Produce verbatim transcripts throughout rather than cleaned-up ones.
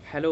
Hello.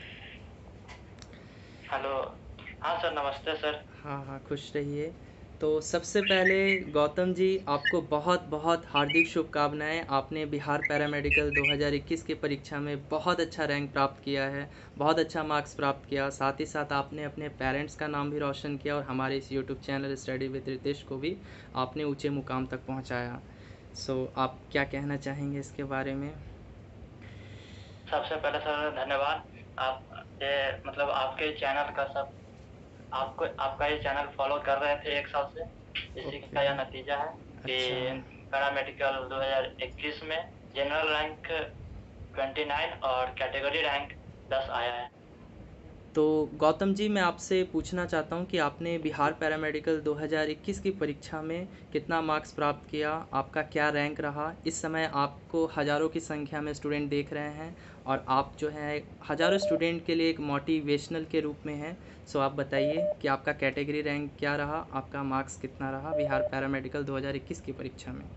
Hello. हाँ sir, नमस्ते sir. हाँ हाँ, खुश रहिए। तो सबसे पहले गौतम जी, आपको बहुत बहुत हार्दिक शुभकामनाएं। आपने बिहार पैरामेडिकल दो हज़ार इक्कीस की परीक्षा में बहुत अच्छा रैंक प्राप्त किया है, बहुत अच्छा मार्क्स प्राप्त किया। साथ ही साथ आपने अपने पेरेंट्स का नाम भी रोशन किया और हमारे इस YouTube channel study with Ritesh को भी आपने ऊंचे मुकाम तक पहुंचाया। सो आप क्या कहना चाहेंगे इसके बारे में? सबसे पहले सर धन्यवाद। आप ये मतलब आपके चैनल का सब आपको आपका ये चैनल फॉलो कर रहे थे एक साल से, इसी ओके। का यह नतीजा है कि अच्छा। पैरामेडिकल दो हज़ार इक्कीस में जनरल रैंक उनतीस और कैटेगरी रैंक दस आया है। तो गौतम जी, मैं आपसे पूछना चाहता हूँ कि आपने बिहार पैरामेडिकल दो हज़ार इक्कीस की परीक्षा में कितना मार्क्स प्राप्त किया, आपका क्या रैंक रहा? इस समय आपको हज़ारों की संख्या में स्टूडेंट देख रहे हैं और आप जो है हज़ारों स्टूडेंट के लिए एक मोटिवेशनल के रूप में हैं। सो आप बताइए कि आपका कैटेगरी रैंक क्या रहा, आपका मार्क्स कितना रहा बिहार पैरामेडिकल दो हज़ार इक्कीस की परीक्षा में?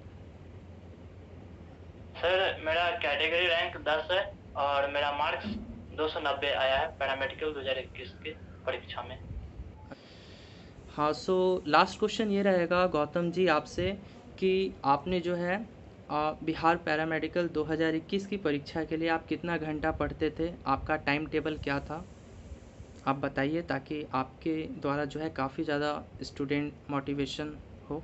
सर मेरा कैटेगरी रैंक दस है और मेरा मार्क्स दो सौ नब्बे आया है पैरामेडिकल दो हज़ार इक्कीस की परीक्षा में। हाँ, सो लास्ट क्वेश्चन ये रहेगा गौतम जी आपसे कि आपने जो है आ, बिहार पैरामेडिकल दो हज़ार इक्कीस की परीक्षा के लिए आप कितना घंटा पढ़ते थे, आपका टाइम टेबल क्या था? आप बताइए ताकि आपके द्वारा जो है काफ़ी ज़्यादा स्टूडेंट मोटिवेशन हो।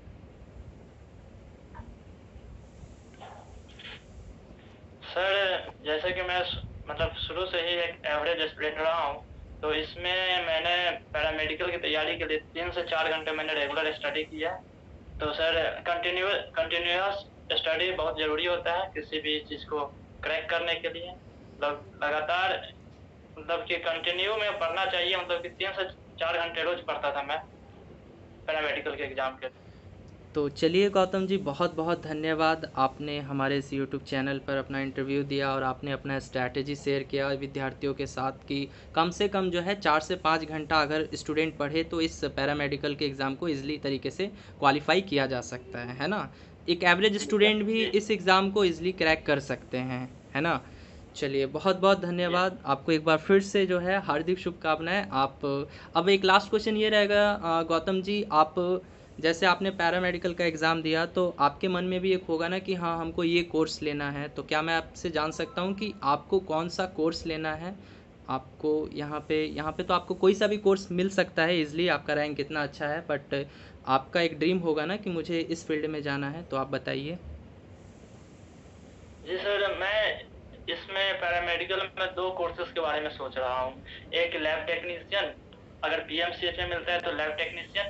सर जैसे कि मैं स- मतलब शुरू से ही एक एवरेज स्टूडेंट रहा हूँ, तो इसमें मैंने पैरामेडिकल की तैयारी के लिए तीन से चार घंटे मैंने रेगुलर स्टडी किया है। तो सर कंटिन्यू कंटिन्यूअस स्टडी बहुत ज़रूरी होता है किसी भी चीज़ को क्रैक करने के लिए। मतलब लगातार, मतलब कि कंटिन्यू में पढ़ना चाहिए। मतलब कि तीन से चार घंटे रोज पढ़ता था मैं पैरामेडिकल के एग्जाम के लिए। तो चलिए गौतम जी, बहुत बहुत धन्यवाद। आपने हमारे इस यूट्यूब चैनल पर अपना इंटरव्यू दिया और आपने अपना स्ट्रैटेजी शेयर किया विद्यार्थियों के साथ कि कम से कम जो है चार से पाँच घंटा अगर स्टूडेंट पढ़े तो इस पैरामेडिकल के एग्ज़ाम को ईज़िली तरीके से क्वालिफाई किया जा सकता है है ना? एक एवरेज जी सर। स्टूडेंट भी जी। इस एग्ज़ाम को ईज़िली क्रैक कर सकते हैं, है ना? चलिए, बहुत बहुत जी। धन्यवाद आपको एक बार फिर से जो है हार्दिक शुभकामनाएं। आप अब एक लास्ट क्वेश्चन ये रहेगा अ, गौतम जी, आप जैसे आपने पैरामेडिकल का एग्ज़ाम दिया तो आपके मन में भी एक होगा ना कि हाँ, हमको ये कोर्स लेना है। तो क्या मैं आपसे जान सकता हूँ कि आपको कौन सा कोर्स लेना है? आपको यहाँ पे यहाँ पे तो आपको कोई सा भी कोर्स मिल सकता है इजली, आपका रैंक कितना अच्छा है, बट आपका एक ड्रीम होगा ना कि मुझे इस फील्ड में जाना है, तो आप बताइए। जी सर, मैं इसमें पैरामेडिकल में दो कोर्सेज के बारे में सोच रहा हूँ। एक लैब टेक्नीशियन, अगर पीएमसीएच में मिलता है तो लैब टेक्नीशियन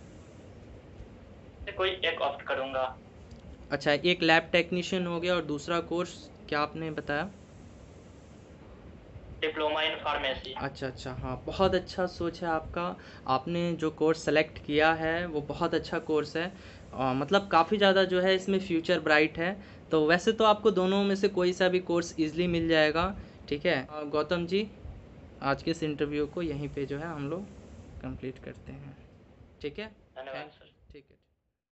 से कोई एक ऑप्ट करूँगा। अच्छा, एक लैब टेक्नीशियन हो गया और दूसरा कोर्स क्या आपने बताया? Diploma in pharmacy. अच्छा अच्छा, हाँ, बहुत अच्छा सोच है आपका। आपने जो कोर्स सेलेक्ट किया है वो बहुत अच्छा कोर्स है। अ, मतलब काफ़ी ज़्यादा जो है इसमें फ्यूचर ब्राइट है। तो वैसे तो आपको दोनों में से कोई सा भी कोर्स इजली मिल जाएगा। ठीक है अ, गौतम जी, आज के इस इंटरव्यू को यहीं पे जो है हम लोग कंप्लीट करते हैं। ठीक है। धन्यवाद थैंक सर।